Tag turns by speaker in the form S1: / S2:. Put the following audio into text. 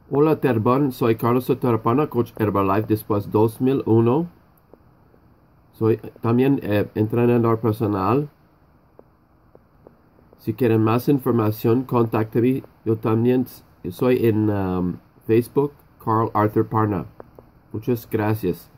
S1: Hola Terbon, soy Carlos Soterapana, coach Herbalife después 2001. Soy también entrenador personal. Si quieren más información, contáctame. Yo también soy en Facebook, Carl Arthur Parna. Muchas gracias.